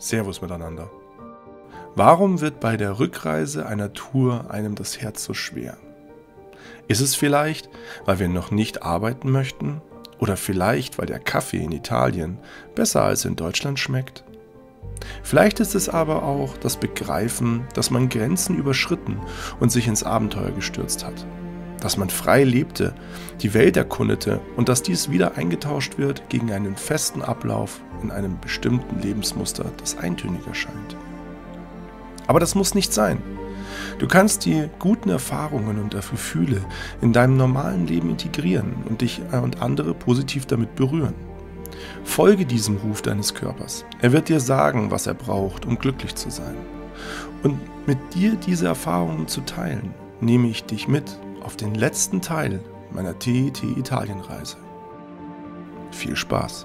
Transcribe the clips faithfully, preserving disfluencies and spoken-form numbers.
Servus miteinander. Warum wird bei der Rückreise einer Tour einem das Herz so schwer? Ist es vielleicht, weil wir noch nicht arbeiten möchten? Oder vielleicht, weil der Kaffee in Italien besser als in Deutschland schmeckt? Vielleicht ist es aber auch das Begreifen, dass man Grenzen überschritten und sich ins Abenteuer gestürzt hat. Dass man frei lebte, die Welt erkundete und dass dies wieder eingetauscht wird gegen einen festen Ablauf in einem bestimmten Lebensmuster, das eintönig erscheint. Aber das muss nicht sein. Du kannst die guten Erfahrungen und Gefühle in deinem normalen Leben integrieren und dich und andere positiv damit berühren. Folge diesem Ruf deines Körpers. Er wird dir sagen, was er braucht, um glücklich zu sein. Und mit dir diese Erfahrungen zu teilen, nehme ich dich mit auf den letzten Teil meiner T E T-Italien-Reise. Viel Spaß!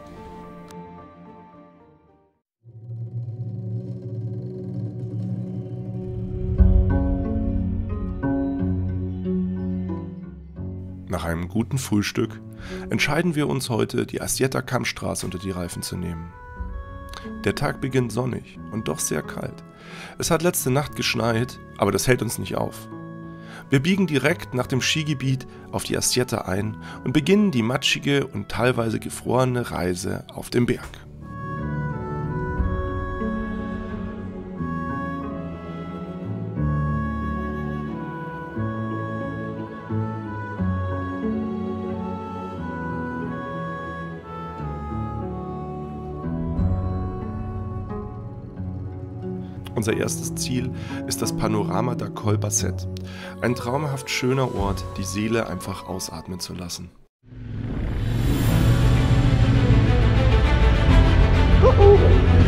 Nach einem guten Frühstück entscheiden wir uns heute, die Assietta-Kammstraße unter die Reifen zu nehmen. Der Tag beginnt sonnig und doch sehr kalt. Es hat letzte Nacht geschneit, aber das hält uns nicht auf. Wir biegen direkt nach dem Skigebiet auf die Assietta ein und beginnen die matschige und teilweise gefrorene Reise auf dem Berg. Unser erstes Ziel ist das Panorama da Col Basset. Ein traumhaft schöner Ort, die Seele einfach ausatmen zu lassen. Juhu.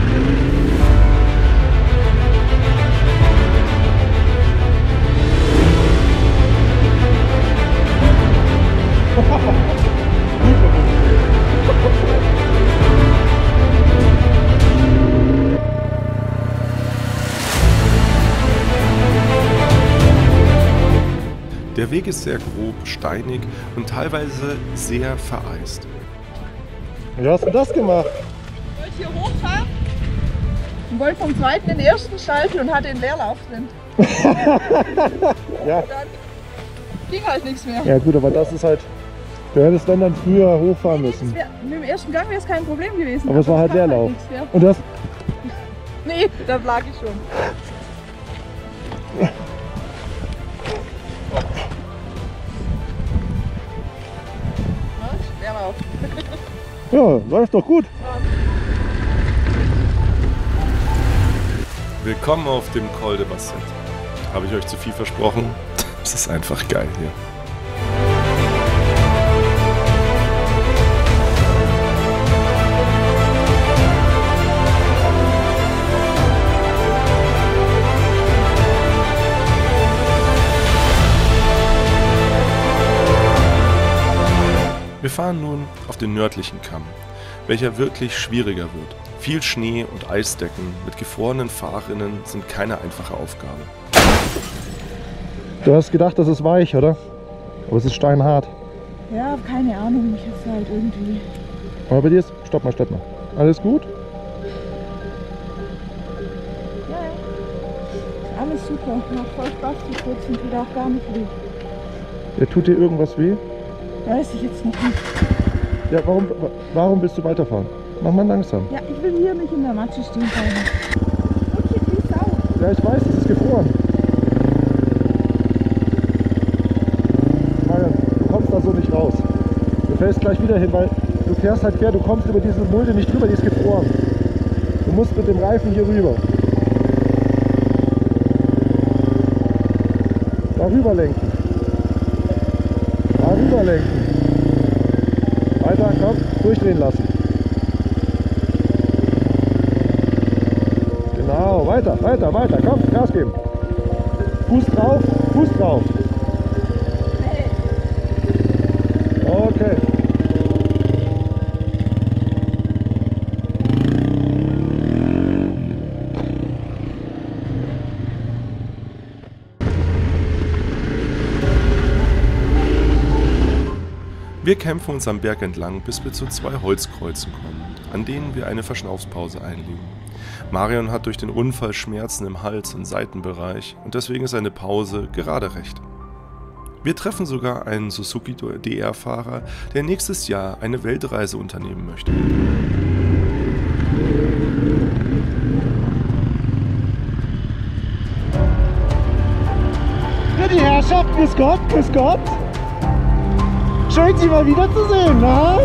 Der Weg ist sehr grob, steinig und teilweise sehr vereist. Wie hast du das gemacht? Ich wollte hier hochfahren und wollte vom zweiten den ersten schalten und hatte den Leerlauf drin. Ja. Dann ging halt nichts mehr. Ja gut, aber das ist halt, du hättest dann, dann früher hochfahren müssen. Wär, mit dem ersten Gang wäre es kein Problem gewesen. Aber es war halt Leerlauf. Halt nichts, und das? Nee, da lag ich schon. Leerlauf. Ja, läuft doch gut. Willkommen auf dem Col de Basset. Habe ich euch zu viel versprochen? Es ist einfach geil hier. Wir fahren nun auf den nördlichen Kamm, welcher wirklich schwieriger wird. Viel Schnee und Eisdecken mit gefrorenen Fahrrinnen sind keine einfache Aufgabe. Du hast gedacht, das ist weich, oder? Aber es ist steinhart. Ja, keine Ahnung, ich hab's halt irgendwie. Aber bei dir ist... Stopp mal, stopp mal. Alles gut? Ja, ja. Alles super. Macht voll Spaß zu kurzen, tut auch gar nicht weh. Ja, tut dir irgendwas weh? Weiß ich jetzt noch nicht. Ja, warum, warum willst du weiterfahren? Mach mal langsam. Ja, ich will hier nicht in der Matsche stehen bleiben. Okay, wie Sau. Ja, ich weiß, es ist gefroren. Marian, du kommst da so nicht raus. Du fällst gleich wieder hin, weil du fährst halt quer, du kommst über diese Mulde nicht drüber, die ist gefroren. Du musst mit dem Reifen hier rüber. Darüber lenken. Darüber lenken. Weiter, komm, durchdrehen lassen. Genau, weiter, weiter, weiter, komm, Gas geben. Fuß drauf, Fuß drauf. Okay. Wir kämpfen uns am Berg entlang, bis wir zu zwei Holzkreuzen kommen, an denen wir eine Verschnaufspause einlegen. Marion hat durch den Unfall Schmerzen im Hals- und Seitenbereich und deswegen ist eine Pause gerade recht. Wir treffen sogar einen Suzuki D R-Fahrer, der nächstes Jahr eine Weltreise unternehmen möchte. Ja, die Herrschaft, grüß Gott, grüß Gott. Schön, Sie mal wiederzusehen, ne?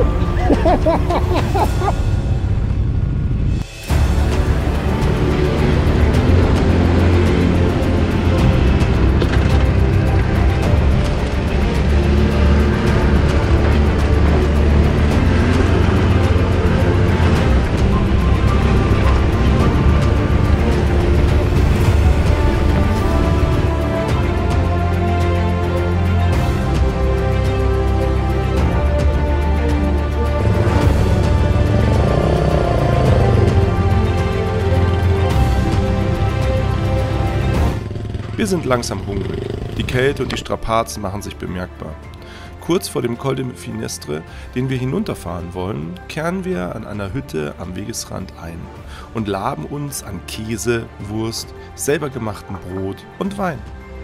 Wir sind langsam hungrig. Die Kälte und die Strapazen machen sich bemerkbar. Kurz vor dem Col de Finestre, den wir hinunterfahren wollen, kehren wir an einer Hütte am Wegesrand ein und laben uns an Käse, Wurst, selber gemachten Brot und Wein.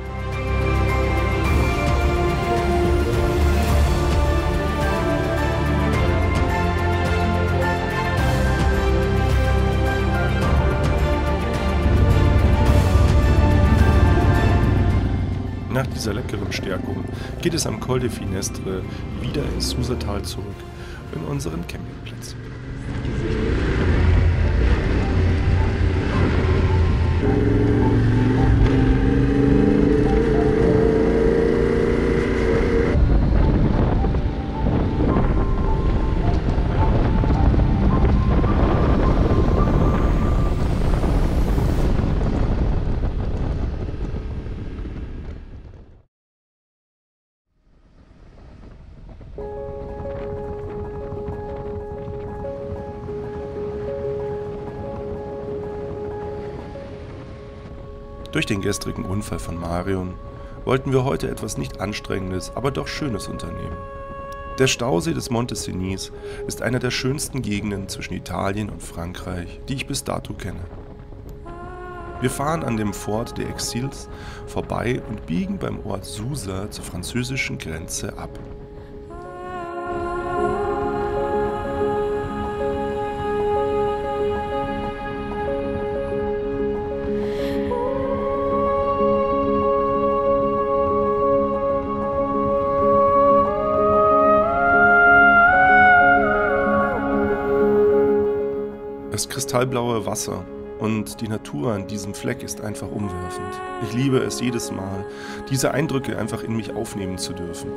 Nach dieser leckeren Stärkung geht es am Col de Finestre wieder ins Susatal zurück, in unseren Campingplatz. Durch den gestrigen Unfall von Marion wollten wir heute etwas nicht Anstrengendes, aber doch Schönes unternehmen. Der Stausee des Monte Cenis ist einer der schönsten Gegenden zwischen Italien und Frankreich, die ich bis dato kenne. Wir fahren an dem Fort des Exils vorbei und biegen beim Ort Susa zur französischen Grenze ab. Das kristallblaue Wasser und die Natur an diesem Fleck ist einfach umwerfend. Ich liebe es jedes Mal, diese Eindrücke einfach in mich aufnehmen zu dürfen.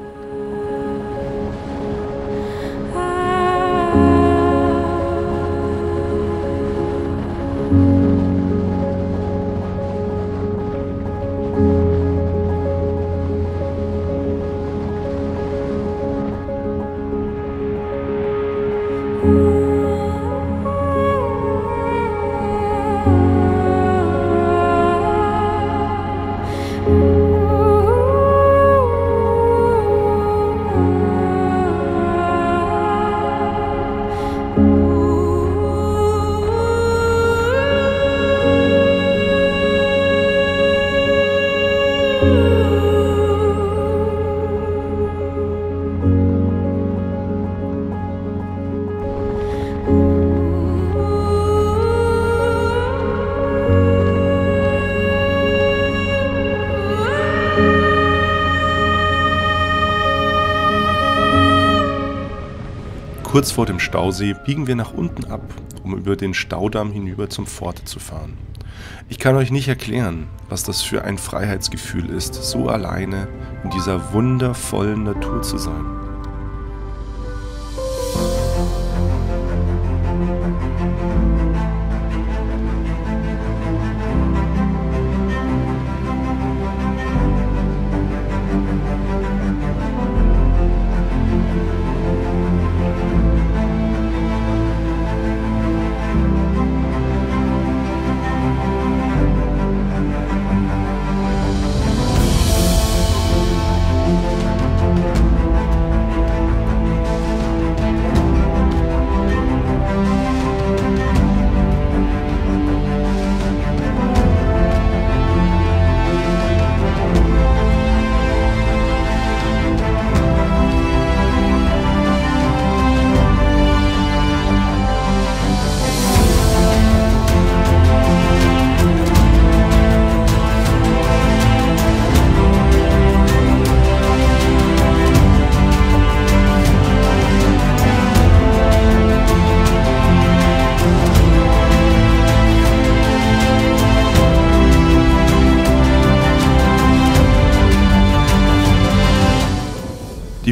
Kurz vor dem Stausee biegen wir nach unten ab, um über den Staudamm hinüber zum Fort zu fahren. Ich kann euch nicht erklären, was das für ein Freiheitsgefühl ist, so alleine in dieser wundervollen Natur zu sein.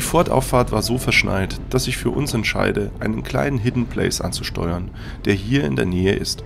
Fortauffahrt war so verschneit, dass ich für uns entscheide, einen kleinen Hidden Place anzusteuern, der hier in der Nähe ist.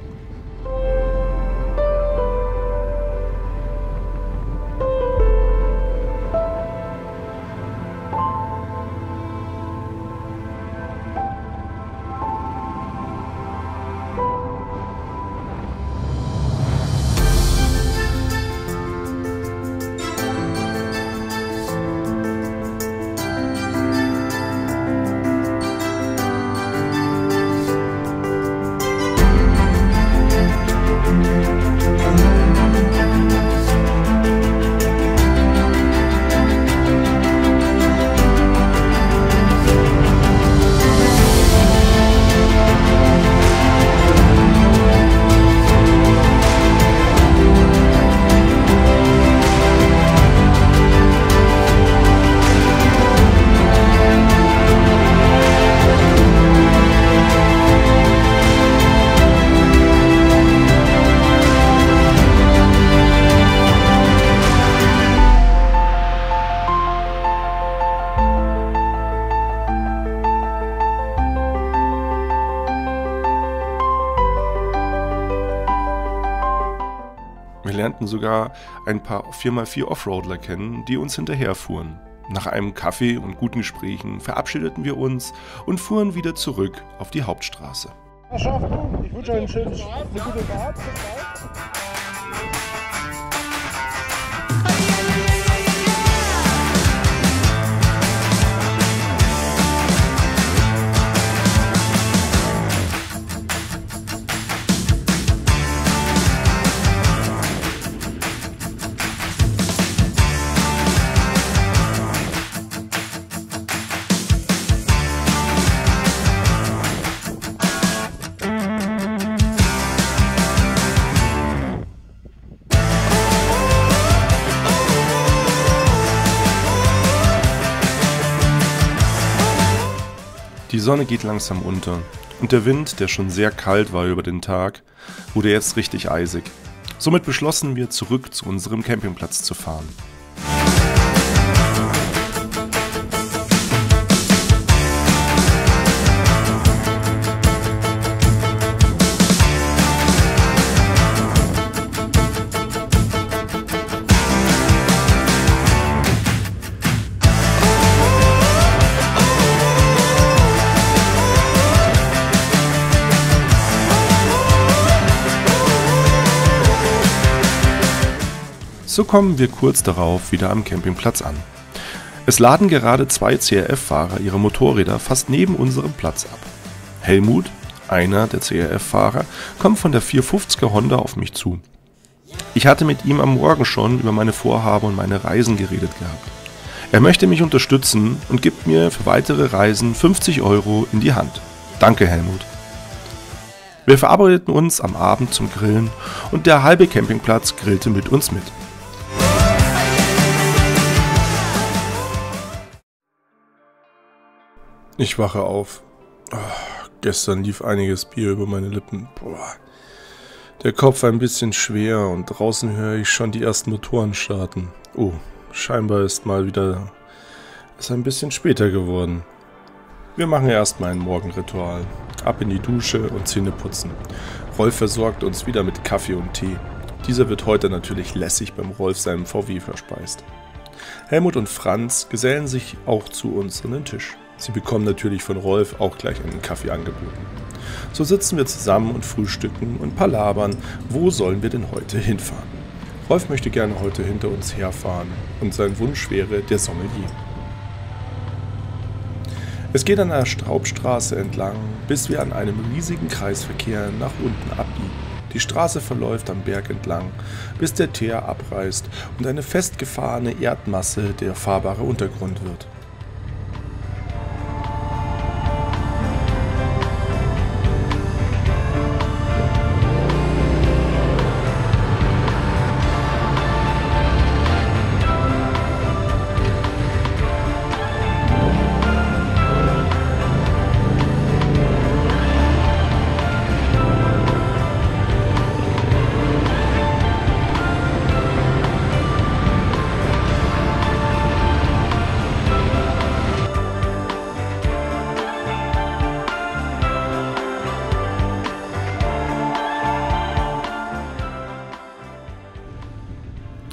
Wir lernten sogar ein paar vier mal vier Offroadler kennen, die uns hinterherfuhren. Nach einem Kaffee und guten Gesprächen verabschiedeten wir uns und fuhren wieder zurück auf die Hauptstraße. Was schafft du? Ich wünsche euch einen schönen, eine gute Fahrt. Die Sonne geht langsam unter und der Wind, der schon sehr kalt war über den Tag, wurde jetzt richtig eisig. Somit beschlossen wir, zurück zu unserem Campingplatz zu fahren. So kommen wir kurz darauf wieder am Campingplatz an. Es laden gerade zwei C R F-Fahrer ihre Motorräder fast neben unserem Platz ab. Helmut, einer der C R F-Fahrer, kommt von der vierhundertfünfziger Honda auf mich zu. Ich hatte mit ihm am Morgen schon über meine Vorhaben und meine Reisen geredet gehabt. Er möchte mich unterstützen und gibt mir für weitere Reisen fünfzig Euro in die Hand. Danke, Helmut. Wir verabredeten uns am Abend zum Grillen und der halbe Campingplatz grillte mit uns mit. Ich wache auf. Oh, gestern lief einiges Bier über meine Lippen. Boah. Der Kopf ein bisschen schwer und draußen höre ich schon die ersten Motoren starten. Oh, scheinbar ist mal wieder es ein bisschen später geworden. Wir machen erstmal ein Morgenritual. Ab in die Dusche und Zähne putzen. Rolf versorgt uns wieder mit Kaffee und Tee. Dieser wird heute natürlich lässig beim Rolf seinem V W verspeist. Helmut und Franz gesellen sich auch zu uns an den Tisch. Sie bekommen natürlich von Rolf auch gleich einen Kaffee angeboten. So sitzen wir zusammen und frühstücken und palabern, wo sollen wir denn heute hinfahren. Rolf möchte gerne heute hinter uns herfahren und sein Wunsch wäre der Sommelier. Es geht an einer Straubstraße entlang, bis wir an einem riesigen Kreisverkehr nach unten abbiegen. Die Straße verläuft am Berg entlang, bis der Teer abreißt und eine festgefahrene Erdmasse der fahrbare Untergrund wird.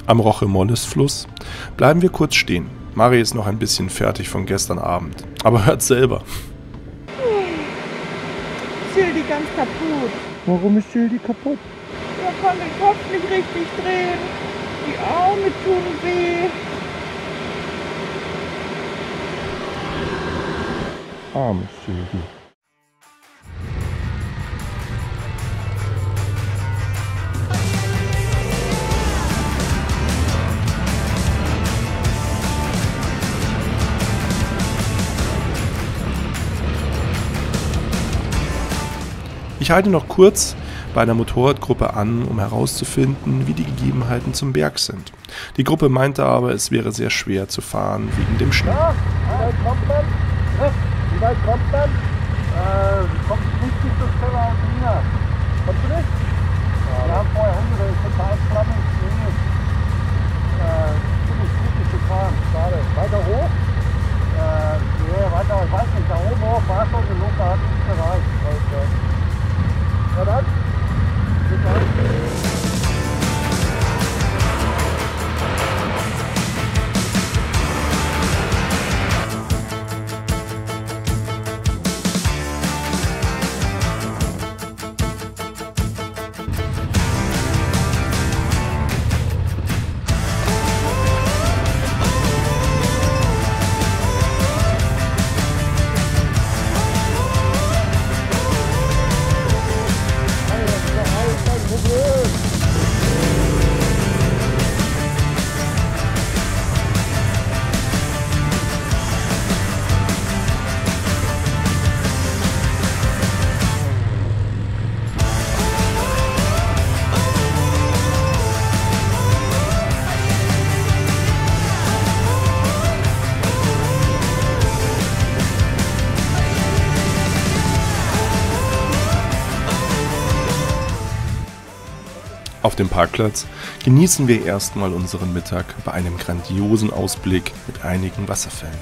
Am Roche-Molles-Fluss bleiben wir kurz stehen. Mari ist noch ein bisschen fertig von gestern Abend, aber hört selber. Schildi ganz kaputt. Warum ist Schildi kaputt? Er kann den Kopf nicht richtig drehen. Die Arme tun weh. Armes Schildi. Ich halte noch kurz bei einer Motorradgruppe an, um herauszufinden, wie die Gegebenheiten zum Berg sind. Die Gruppe meinte aber, es wäre sehr schwer zu fahren wegen dem Schnee. Ja, wie weit kommt man? Wie weit kommt man? Äh, kommt nicht bis zum Keller aus China. Kommst du nicht? Ja, wir haben vorher Hunde, das ist total flammig. Äh, ziemlich gut zu fahren. Schade. Weiter hoch? Äh, nee, weiter, ich weiß nicht, da oben hoch war schon genug, da hat nichts erreicht. Ja dann, bis dann. Auf dem Parkplatz genießen wir erstmal unseren Mittag bei einem grandiosen Ausblick mit einigen Wasserfällen.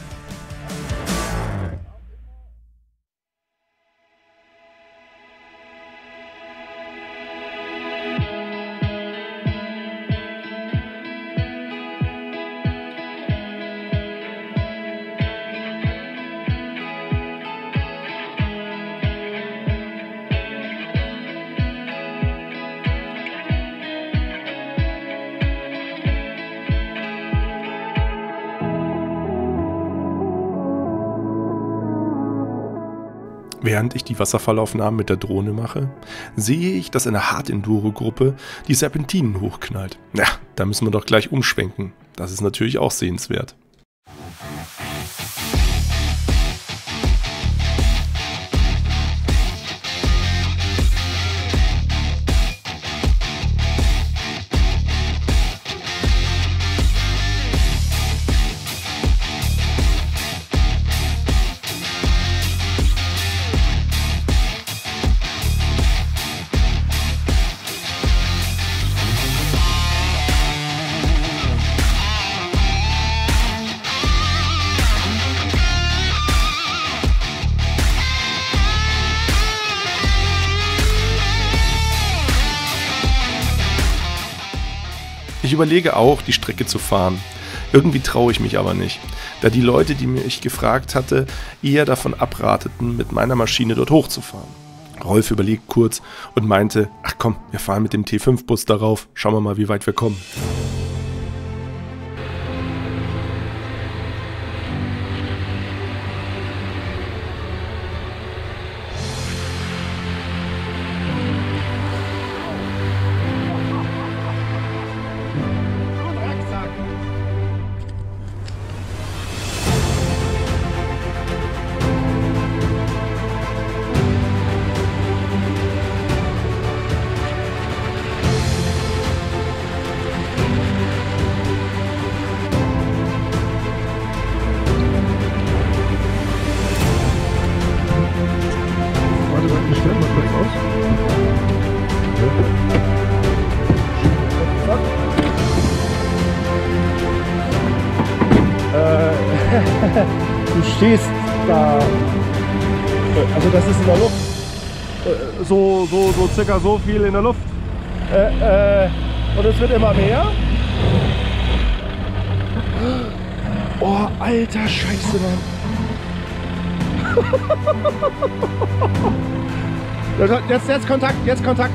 Während ich die Wasserfallaufnahmen mit der Drohne mache, sehe ich, dass eine Hard-Enduro-Gruppe die Serpentinen hochknallt. Ja, da müssen wir doch gleich umschwenken. Das ist natürlich auch sehenswert. Ich überlege auch, die Strecke zu fahren. Irgendwie traue ich mich aber nicht, da die Leute, die mich gefragt hatte, eher davon abrateten, mit meiner Maschine dort hochzufahren. Rolf überlegt kurz und meinte, ach komm, wir fahren mit dem T fünf Bus darauf, schauen wir mal, wie weit wir kommen. Du stehst da, also das ist in der Luft, so, so, so circa so viel in der Luft äh, äh, und es wird immer mehr Oh, alter Scheiße, Mann. Jetzt, jetzt Kontakt, jetzt Kontakt.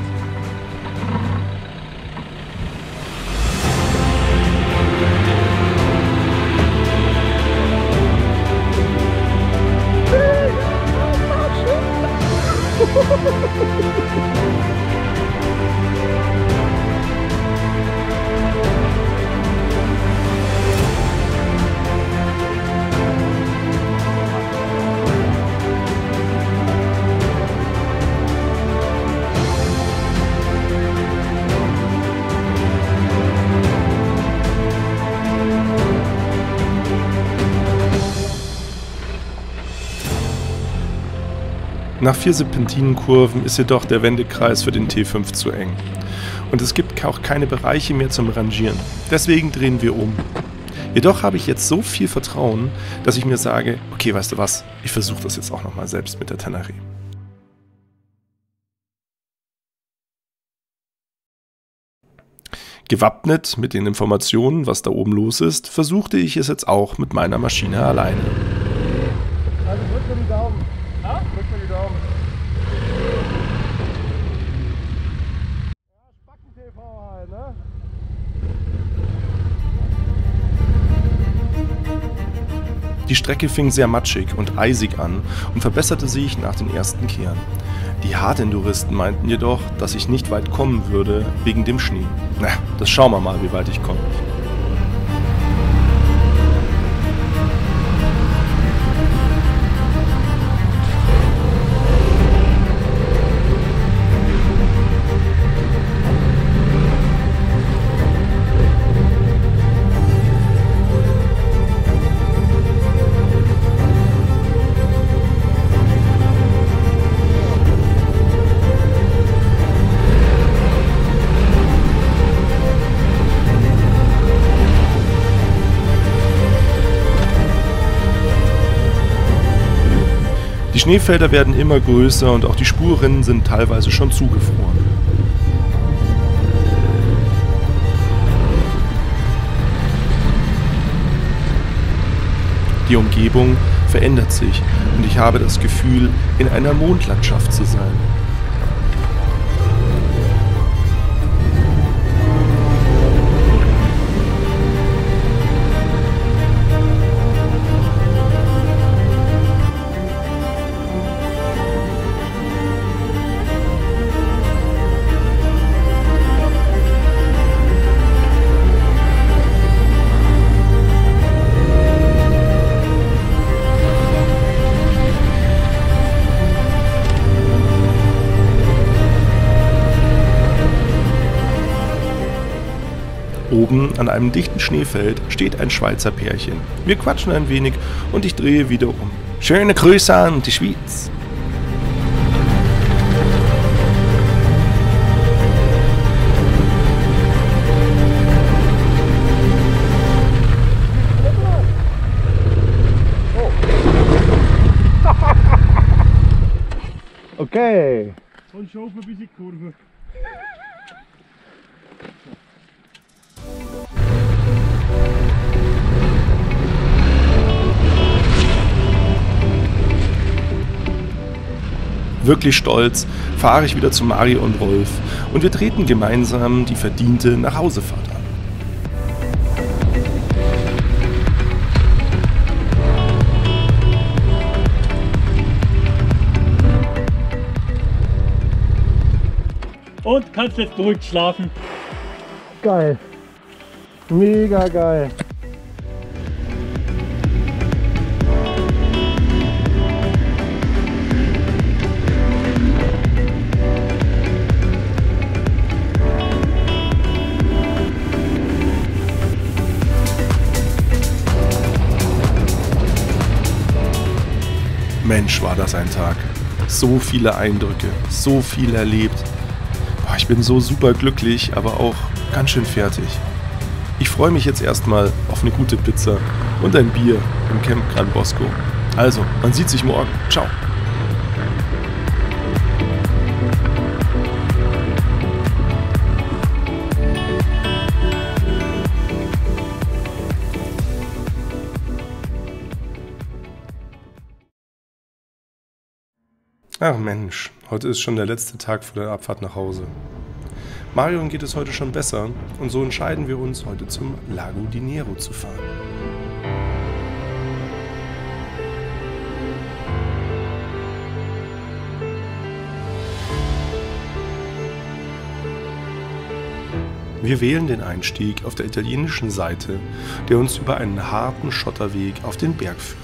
Nach vier Serpentinenkurven ist jedoch der Wendekreis für den T fünf zu eng. Und es gibt auch keine Bereiche mehr zum Rangieren. Deswegen drehen wir um. Jedoch habe ich jetzt so viel Vertrauen, dass ich mir sage, okay, weißt du was, ich versuche das jetzt auch nochmal selbst mit der Tenere. Gewappnet mit den Informationen, was da oben los ist, versuchte ich es jetzt auch mit meiner Maschine alleine. Also drück mir die Daumen. Ja? Drück mir die Daumen. Ja, Spacken-T V halt, ne? Die Strecke fing sehr matschig und eisig an und verbesserte sich nach den ersten Kehren. Die Hardenduristen meinten jedoch, dass ich nicht weit kommen würde wegen dem Schnee. Na, das schauen wir mal, wie weit ich komme. Die Schneefelder werden immer größer und auch die Spurrinnen sind teilweise schon zugefroren. Die Umgebung verändert sich und ich habe das Gefühl, in einer Mondlandschaft zu sein. Oben an einem dichten Schneefeld steht ein Schweizer Pärchen. Wir quatschen ein wenig und ich drehe wieder um. Schöne Grüße an die Schweiz! Okay. Und schaufeln bis in die Kurve. Wirklich stolz fahre ich wieder zu Mario und Rolf und wir treten gemeinsam die verdiente Nachhausefahrt an. Und kannst jetzt beruhigt schlafen. Geil. Mega geil. Mensch, war das ein Tag. So viele Eindrücke, so viel erlebt. Boah, ich bin so super glücklich, aber auch ganz schön fertig. Ich freue mich jetzt erstmal auf eine gute Pizza und ein Bier im Camp Gran Bosco. Also, man sieht sich morgen. Ciao. Ach Mensch, heute ist schon der letzte Tag vor der Abfahrt nach Hause. Marion geht es heute schon besser und so entscheiden wir uns, heute zum Lago di Nero zu fahren. Wir wählen den Einstieg auf der italienischen Seite, der uns über einen harten Schotterweg auf den Berg führt.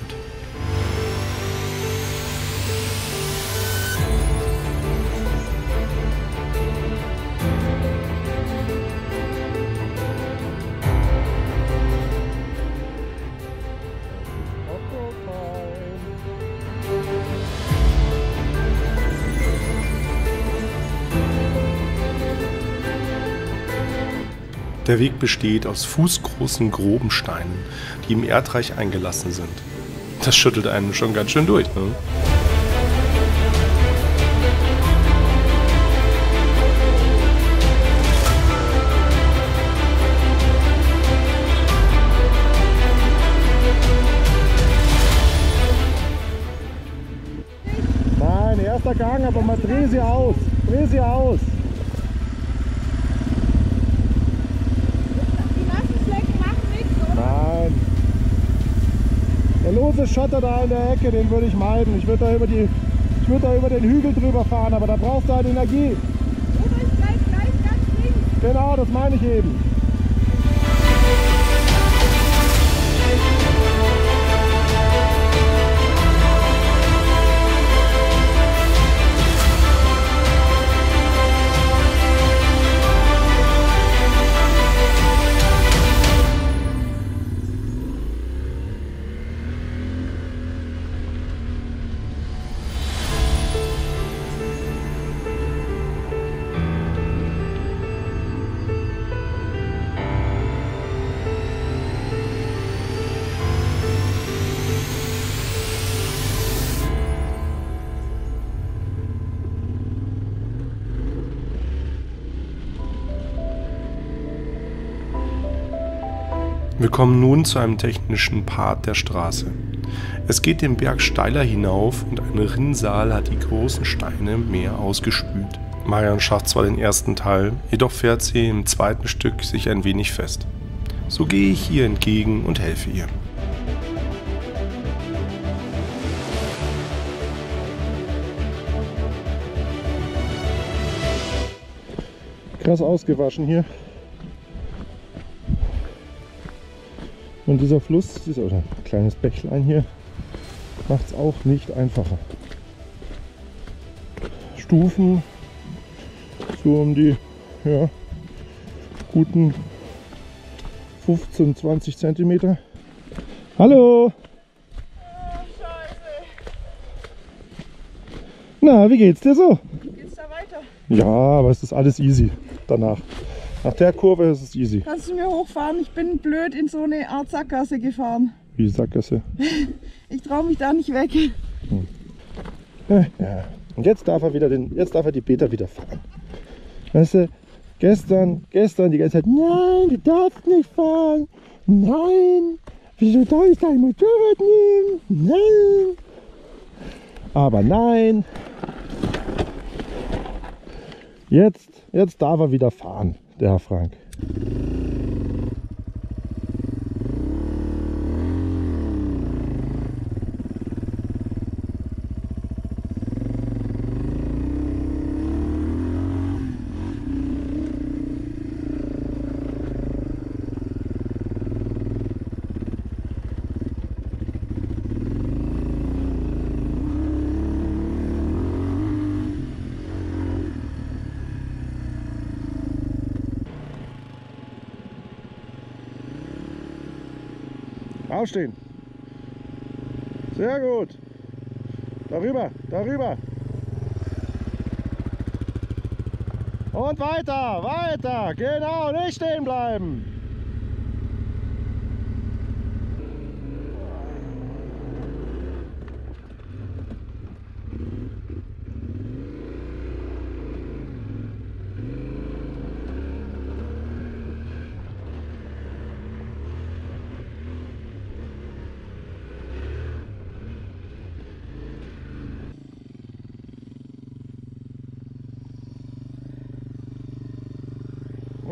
Der Weg besteht aus fußgroßen, groben Steinen, die im Erdreich eingelassen sind. Das schüttelt einen schon ganz schön durch, ne? Nein, erster Gang, aber mal dreh sie aus. Dreh sie aus. Der lose Schotter da in der Ecke, den würde ich meiden. Ich würde da über die, ich würde da über den Hügel drüber fahren, aber da brauchst du halt Energie. Oder ich bleib gleich ganz links. Genau, das meine ich eben. Wir kommen nun zu einem technischen Part der Straße. Es geht den Berg steiler hinauf und ein Rinnsal hat die großen Steine mehr ausgespült. Marion schafft zwar den ersten Teil, jedoch fährt sie im zweiten Stück sich ein wenig fest. So gehe ich ihr entgegen und helfe ihr. Krass ausgewaschen hier. Und dieser Fluss, dieser oder ein kleines Bächlein hier, macht es auch nicht einfacher. Stufen, so um die ja, guten fünfzehn, zwanzig Zentimeter. Hallo! Na, wie geht's dir so? Geht's da weiter? Ja, aber es ist alles easy danach. Nach der Kurve ist es easy. Kannst du mir hochfahren? Ich bin blöd in so eine Art Sackgasse gefahren. Wie Sackgasse? Ich traue mich da nicht weg. Hm. Ja, ja. Und jetzt darf er wieder den, jetzt darf er die Peter wieder fahren. Weißt du, gestern, gestern die ganze Zeit, nein, du darfst nicht fahren. Nein, wieso darf ich dein Motorrad nehmen? Nein. Aber nein. Jetzt, jetzt darf er wieder fahren, der Herr Frank. Aufstehen. Sehr gut. Darüber, darüber. Und weiter, weiter. Genau, nicht stehen bleiben.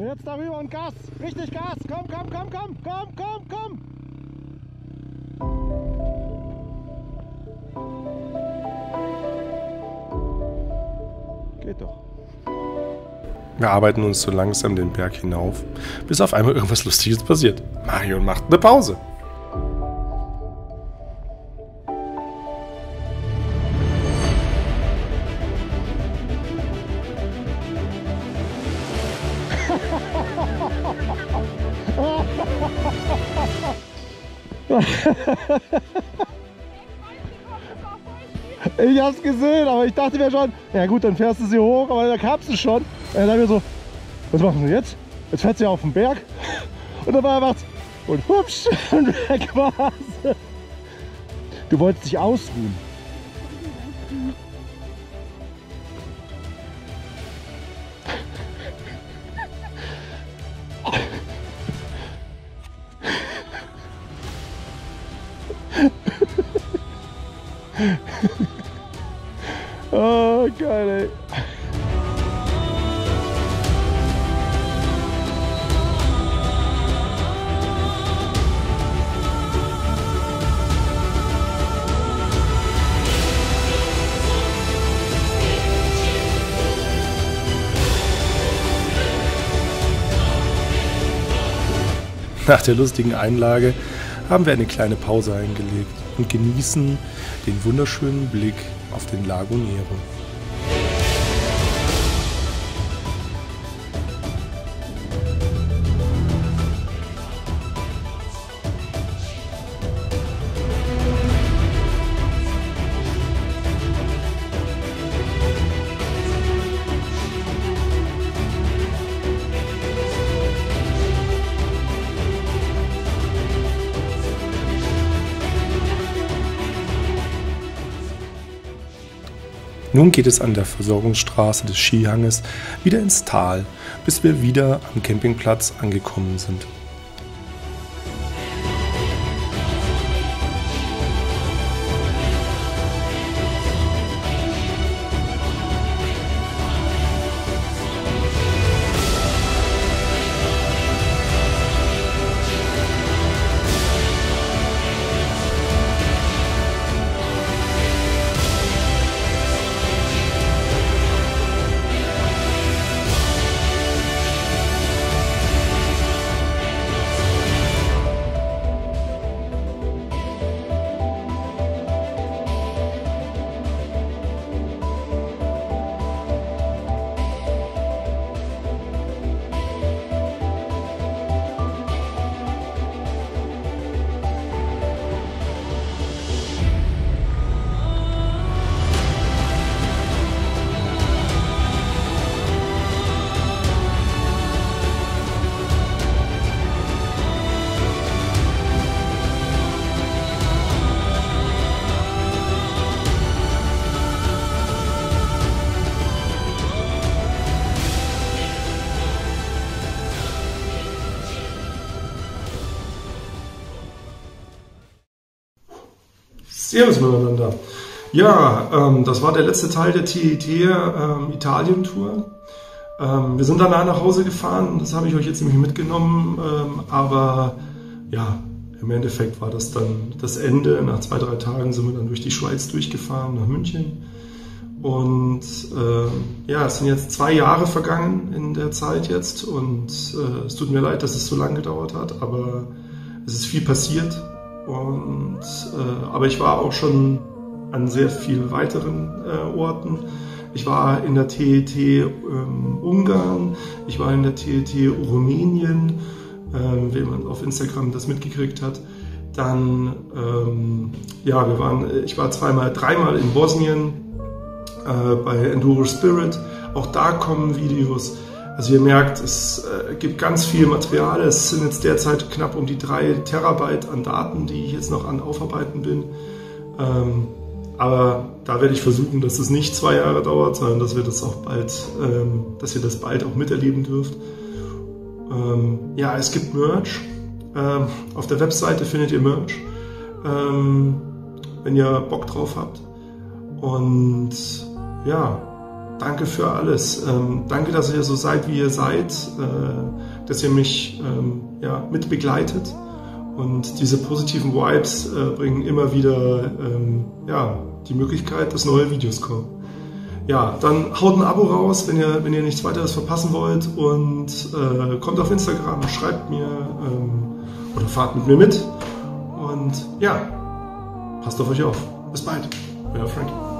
Und jetzt darüber und Gas. Richtig Gas. Komm, komm, komm, komm, komm, komm, komm. Geht doch. Wir arbeiten uns so langsam den Berg hinauf, bis auf einmal irgendwas Lustiges passiert. Marion macht eine Pause. Ich hab's gesehen, aber ich dachte mir schon, ja gut, dann fährst du sie hoch, aber da kamst du schon. Und dann dachte ich mir so, was machen wir jetzt? Jetzt fährt sie auf den Berg. Und dann war er was. Und hupsch, und weg war's. Du wolltest dich ausruhen. Oh, geil, ey. Nach der lustigen Einlage haben wir eine kleine Pause eingelegt und genießen den wunderschönen Blick auf den Lago Nero. Nun geht es an der Versorgungsstraße des Skihanges wieder ins Tal, bis wir wieder am Campingplatz angekommen sind. Servus miteinander. Ja, ähm, das war der letzte Teil der T E T ähm, Italien-Tour. Ähm, wir sind danach nach Hause gefahren, das habe ich euch jetzt nämlich mitgenommen, ähm, aber ja, im Endeffekt war das dann das Ende. Nach zwei, drei Tagen sind wir dann durch die Schweiz durchgefahren nach München. Und äh, ja, es sind jetzt zwei Jahre vergangen in der Zeit jetzt und äh, es tut mir leid, dass es so lange gedauert hat, aber es ist viel passiert. Und, äh, aber ich war auch schon an sehr vielen weiteren äh, Orten. Ich war in der T E T ähm, Ungarn, ich war in der T E T Rumänien, äh, wenn man auf Instagram das mitgekriegt hat. Dann, ähm, ja, wir waren, ich war zweimal, dreimal in Bosnien äh, bei Enduro Spirit. Auch da kommen Videos. Also ihr merkt, es äh, gibt ganz viel Material. Es sind jetzt derzeit knapp um die drei Terabyte an Daten, die ich jetzt noch an Aufarbeiten bin. Ähm, aber da werde ich versuchen, dass es nicht zwei Jahre dauert, sondern dass wir das auch bald, ähm, dass ihr das bald auch miterleben dürft. Ähm, ja, es gibt Merch. Ähm, auf der Webseite findet ihr Merch, ähm, wenn ihr Bock drauf habt. Und ja, danke für alles. Ähm, danke, dass ihr so seid, wie ihr seid, äh, dass ihr mich ähm, ja, mit begleitet. Und diese positiven Vibes äh, bringen immer wieder ähm, ja, die Möglichkeit, dass neue Videos kommen. Ja, dann haut ein Abo raus, wenn ihr, wenn ihr nichts weiteres verpassen wollt. Und äh, kommt auf Instagram, schreibt mir ähm, oder fahrt mit mir mit. Und ja, passt auf euch auf. Bis bald. Euer Frankie.